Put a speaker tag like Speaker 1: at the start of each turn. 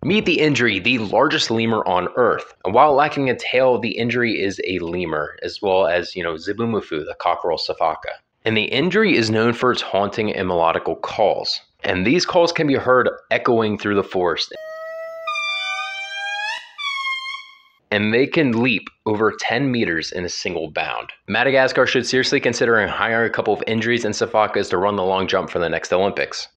Speaker 1: Meet the Indri, the largest lemur on Earth. And while lacking a tail, the Indri is a lemur, as well as, Zibumufu, the cockerel sifaka. And the Indri is known for its haunting and melodical calls. And these calls can be heard echoing through the forest. And they can leap over 10 meters in a single bound. Madagascar should seriously consider hiring a couple of Indris and sifakas to run the long jump for the next Olympics.